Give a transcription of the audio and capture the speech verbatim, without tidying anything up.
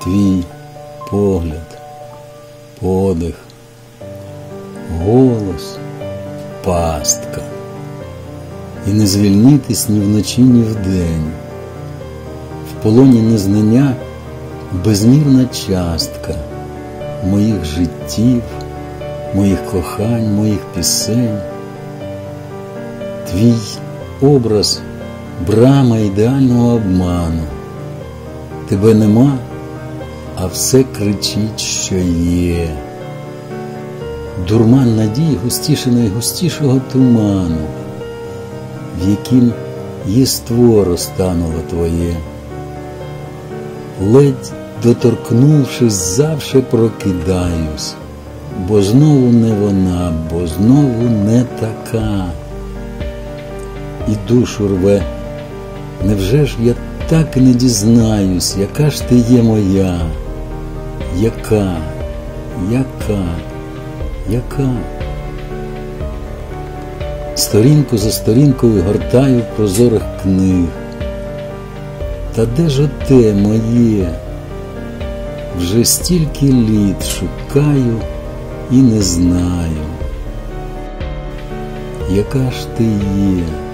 Твій погляд, подих, голос, пастка. І не звільнитись ні вночі, ні вдень. В полоні незнання безмірна частка моїх життів, моїх кохань, моїх пісень. Твій образ – брама ідеального обману. Тебе нема, а все кричить, що є. Дурман надій густіше найгустішого туману, в яким єство розтануло твоє. Ледь доторкнувшись, завше прокидаюсь, бо знову не вона, бо знову не така. І душу рве, невже ж я так і не дізнаюсь, яка ж ти є моя? Яка, яка, яка? Сторінку за сторінкою гортаю прозорих книг. Та де ж оте моє? Вже стільки літ шукаю і не знаю. Яка ж ти є?